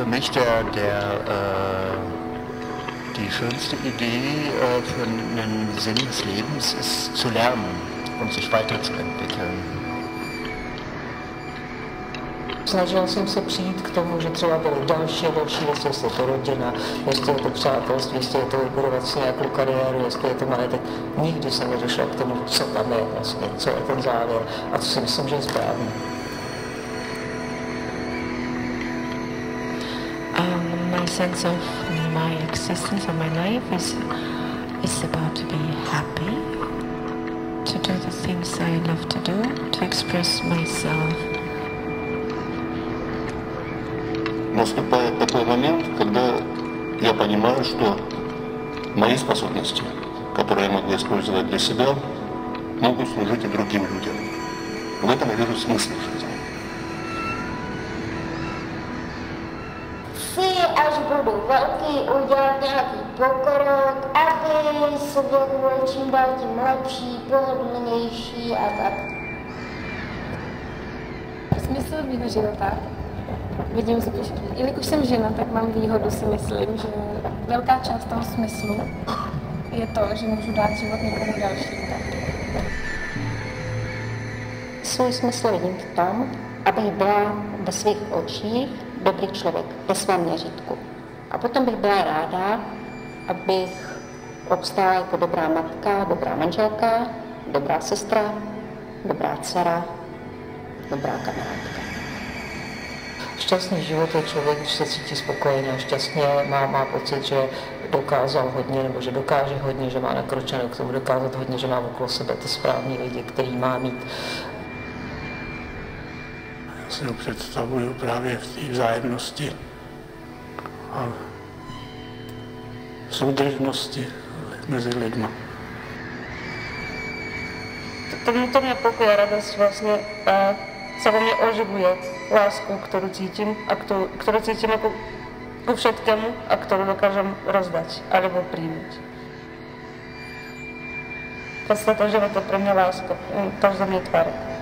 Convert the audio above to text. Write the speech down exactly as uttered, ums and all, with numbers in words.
für mich der, der, äh, die schönste Idee äh, für einen Sinn des Lebens ist zu lernen und sich weiterzuentwickeln. Snažila jsem se přijít k tomu, že třeba byly další a další věci, jestli je to rodina, jestli je to přátelství, jestli je to vybudovat si nějakou kariéru, jestli je to majetek. Nikdy jsem nedošla k tomu, co tam je vlastně, co je ten závěr a co si myslím, že je správně. Um, my sense of my existence of my life is, is about to be happy, to do the things I love to do, to express myself. Наступает такой момент, когда я понимаю, что мои способности, которые я могу использовать для себя, могут служить и другим людям. В этом я вижу смысл жизни. Chci, až budu velký, udělat nějaký pokrok, aby svět byl čím dál tím lepší, pohodlnější a tak. Smysl mého života vidím spíš, jelikož jsem žena, tak mám výhodu, si myslím, že velká část toho smyslu je to, že můžu dát život někomu dalšímu. Svůj smysl vidím v tom, abych byla ve svých očích dobrý člověk, ve svém měřítku. A potom bych byla ráda, abych obstála jako dobrá matka, dobrá manželka, dobrá sestra, dobrá dcera, dobrá kamarádka. Šťastný život je člověk, když se cítí spokojeně a šťastně, má, má pocit, že dokázal hodně, nebo že dokáže hodně, že má nakročeno k tomu dokázat hodně, že má okolo sebe ty správní lidi, který má mít. Já si ho představuju právě v té vzájemnosti a soudržnosti mezi lidmi. To mě pokoj a radost vlastně a se vo mně oživuje lásku, kterou cítím a kterou, kterou cítím jako ku všetkému a kterou dokážem rozdať alebo přijmout. Podstata života pro mě láska, to za mě tvar.